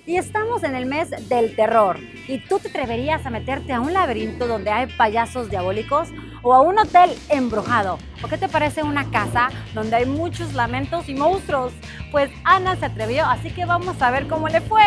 Y estamos en el mes del terror. ¿Y tú te atreverías a meterte a un laberinto donde hay payasos diabólicos? ¿O a un hotel embrujado? ¿O qué te parece una casa donde hay muchos lamentos y monstruos? Pues Ana se atrevió, así que vamos a ver cómo le fue.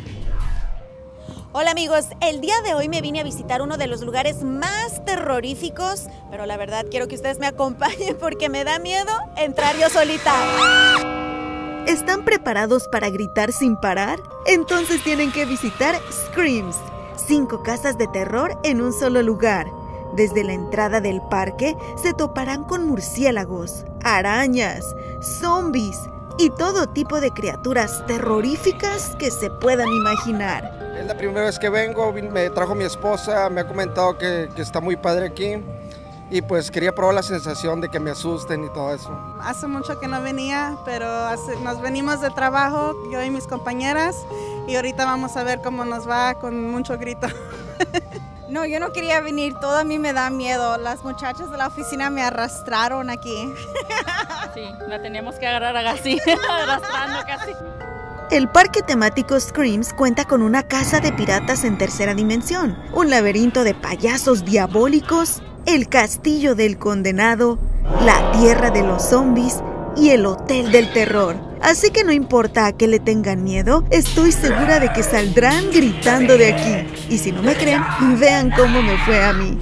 Hola amigos, el día de hoy me vine a visitar uno de los lugares más terroríficos, pero la verdad quiero que ustedes me acompañen porque me da miedo entrar yo solita. ¿Están preparados para gritar sin parar? Entonces tienen que visitar Screams, 5 casas de terror en un solo lugar. Desde la entrada del parque se toparán con murciélagos, arañas, zombies y todo tipo de criaturas terroríficas que se puedan imaginar. Es la primera vez que vengo, me trajo mi esposa, me ha comentado que está muy padre aquí y pues quería probar la sensación de que me asusten y todo eso. Hace mucho que no venía, pero nos venimos de trabajo, yo y mis compañeras, y ahorita vamos a ver cómo nos va con mucho grito. No, yo no quería venir, todo a mí me da miedo. Las muchachas de la oficina me arrastraron aquí. Sí, la teníamos que agarrar así, arrastrando casi. El parque temático Screams cuenta con una casa de piratas en tercera dimensión, un laberinto de payasos diabólicos, el castillo del condenado, la tierra de los zombies y el hotel del terror. Así que no importa a qué le tengan miedo, estoy segura de que saldrán gritando de aquí. Y si no me creen, vean cómo me fue a mí.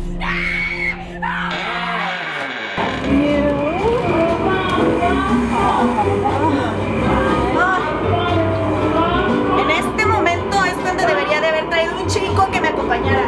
En este momento es donde debería de haber traído un chico que me acompañara.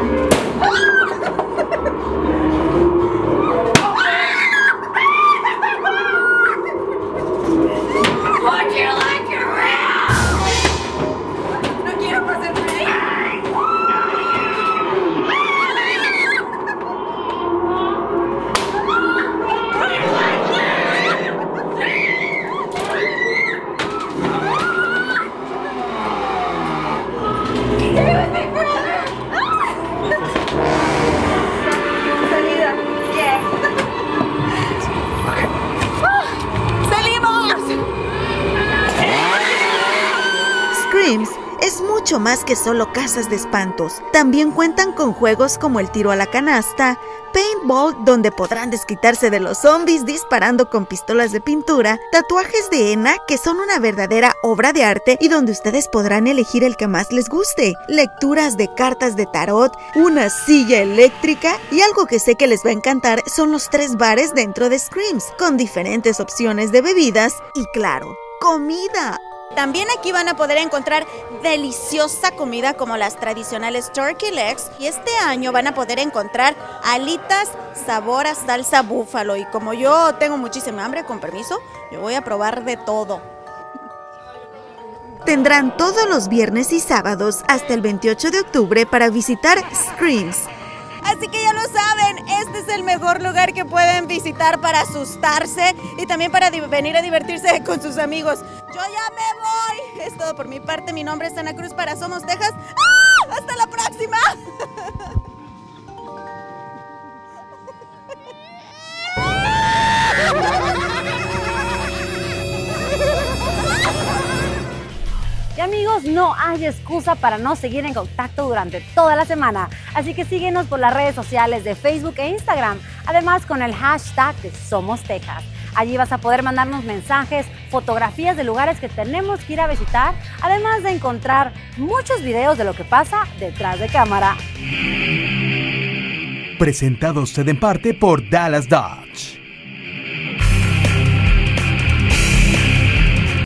Screams es mucho más que solo casas de espantos. También cuentan con juegos como el tiro a la canasta, paintball, donde podrán desquitarse de los zombies disparando con pistolas de pintura, tatuajes de henna, que son una verdadera obra de arte y donde ustedes podrán elegir el que más les guste, lecturas de cartas de tarot, una silla eléctrica y algo que sé que les va a encantar son los 3 bares dentro de Screams, con diferentes opciones de bebidas y claro, comida. También aquí van a poder encontrar deliciosa comida como las tradicionales turkey legs y este año van a poder encontrar alitas sabor a salsa búfalo y como yo tengo muchísima hambre, con permiso, yo voy a probar de todo. Tendrán todos los viernes y sábados hasta el 28 de octubre para visitar Screams. Así que ya lo saben, este es el mejor lugar que pueden visitar para asustarse y también para venir a divertirse con sus amigos. Yo ya me voy. Es todo por mi parte. Mi nombre es Ana Cruz para Somos Texas. ¡Ah! ¡Hasta la próxima! Y amigos, no hay excusa para no seguir en contacto durante toda la semana. Así que síguenos por las redes sociales de Facebook e Instagram. Además con el hashtag de Somos Texas. Allí vas a poder mandarnos mensajes, fotografías de lugares que tenemos que ir a visitar. Además de encontrar muchos videos de lo que pasa detrás de cámara. Presentado usted en parte por Dallas Dodge.